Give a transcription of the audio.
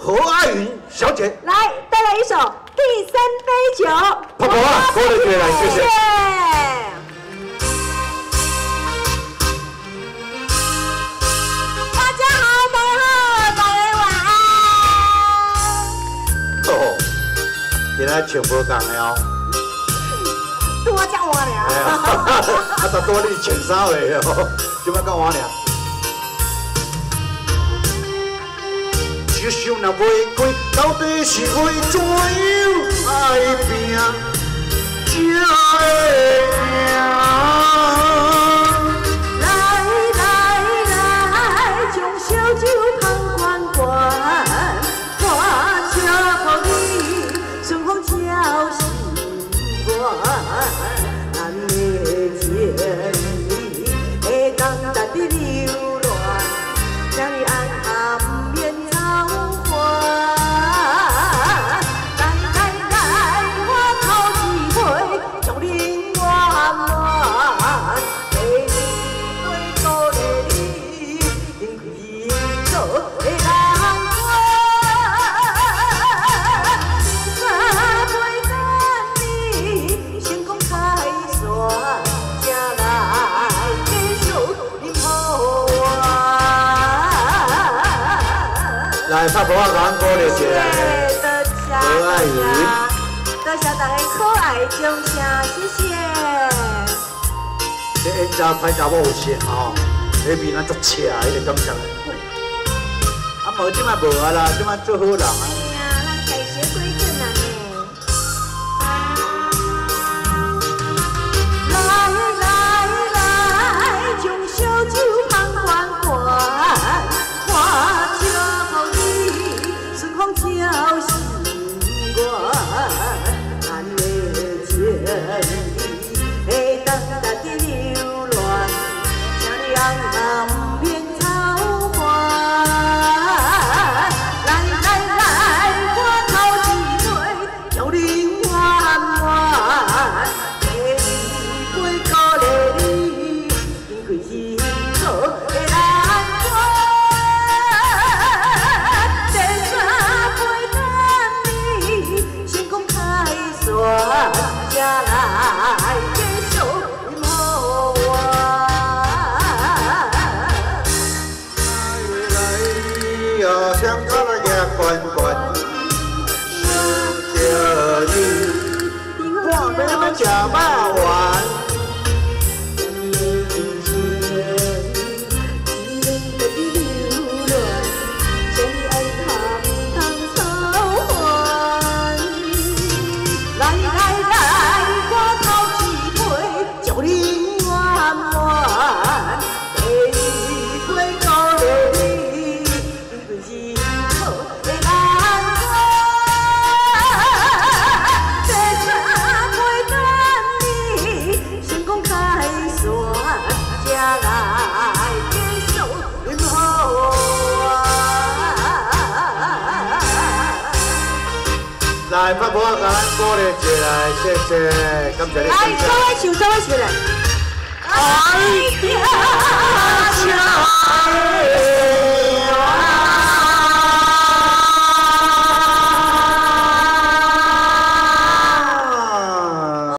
何爱云小姐， 来带来一首《第三杯酒》。 婆婆啊，郭雷姐来，谢谢。 大家好，大家好，大家晚安。 哦，今仔唱无共的哦。 拄我讲话俩。 啊，才拄你穿啥话哦？怎么讲我俩？ 一想若袂开，到底是为怎样爱拼才会赢？ 来，将烧酒捧款款，花车予你，顺风照心肝。咱的情意会当值得流乱，将你暗暗面。 来，拍婆仔讲歌咧，谢何爱云， 多谢大家可爱掌声，谢谢。 这演家歹查某有钱吼，那面啊足赤，迄个感觉。啊，无即摆无啊啦，即摆做好人啊。 哎呀，咱改邪归正啊呢。来，将烧酒捧款款，花车予你，顺风照心肝。咱的情意会当值得流乱，请你暗暗免操烦。 吃肉丸，来，拍婆仔甲咱鼓励一下来，谢谢，感谢你。 来，各位唱，各位唱来。哎呀！